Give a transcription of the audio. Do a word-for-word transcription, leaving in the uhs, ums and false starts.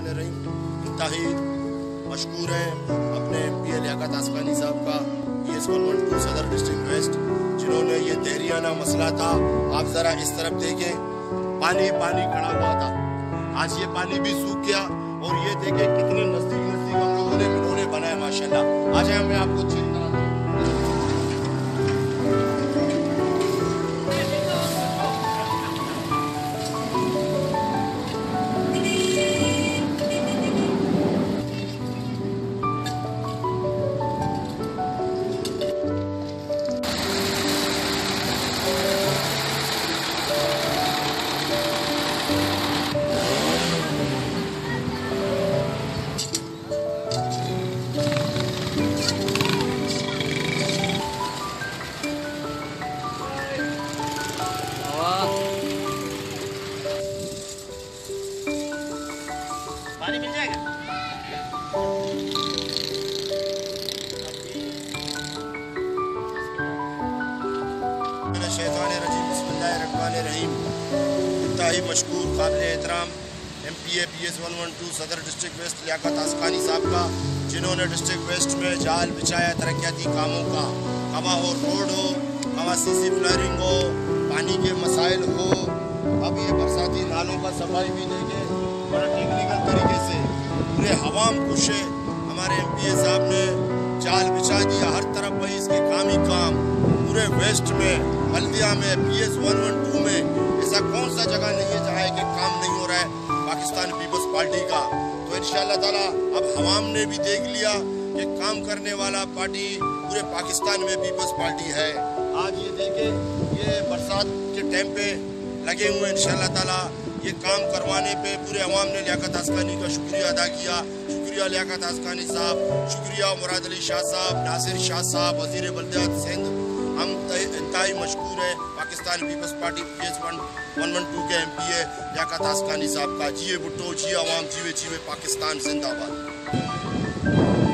बिस्मिल्लाहिर्रहमानिर्रहीम। इंतहाई मशकूर हैं अपने एम पी लियाकत आसकानी साहब का, P S one one two सदर डिस्ट्रिक्ट वेस्ट, जिन्होंने ये तहरियाना मसला था। आप ज़रा इस तरफ देखें, पानी पानी खड़ा हुआ था, आज ये पानी भी सूख गया और ये देखें कितने नज़दीक नज़दीक हम लोगों ने मिलोने बनाए माशाल्लाह। आज मैं आपको चीज पानी मिल जाएगा। बिस्मिल्लाहिर्रहमानिर्रहीम। इंतहाई मशकूर काबिल एहतराम M P A P S one one two सदर डिस्ट्रिक्ट वेस्ट लियाकत आस्कानी साहब का, जिन्होंने डिस्ट्रिक्ट वेस्ट में जाल बिछाया तरक्याती कामों का, हवा हो, रोड हो, हवा सी सी फ्लरिंग हो, पानी के मसाइल हो। अब ये बरसाती नालों का सफाई भी देंगे बड़ा टेक्निकल तरीके से, पूरे हवाम खुश है। हमारे एम पी ए साहब ने जाल बिछा दिया हर तरफ, भाई इसके काम ही काम। पूरे वेस्ट में, हल्दिया में, P S one one two में ऐसा कौन सा जगह नहीं है जहाँ कि काम नहीं हो रहा है पाकिस्तान पीपल्स पार्टी का। तो इंशाअल्लाह ताला अब हवाम ने भी देख लिया कि काम करने वाला पार्टी पूरे पाकिस्तान में पीपल्स पार्टी है। आज ये देखें, ये बरसात के टाइम पे लगे हुए इंशाअल्लाह ताला ये काम करवाने पे पूरे अवाम ने लियाकत आस्कानी का शुक्रिया अदा किया। शुक्रिया लियाकत आस्कानी साहब, शुक्रिया मुराद अली शाह साहब, नासिर शाह साहब, वज़ीर बल्दियात सिंध। हम इंतहाई मशकूर है Pakistan Peoples Party P S one one two के M P A Liaquat Askani साहब का। जिए भुट्टो, जिए अवाम, जीवे जीवे पाकिस्तान जिंदाबाद।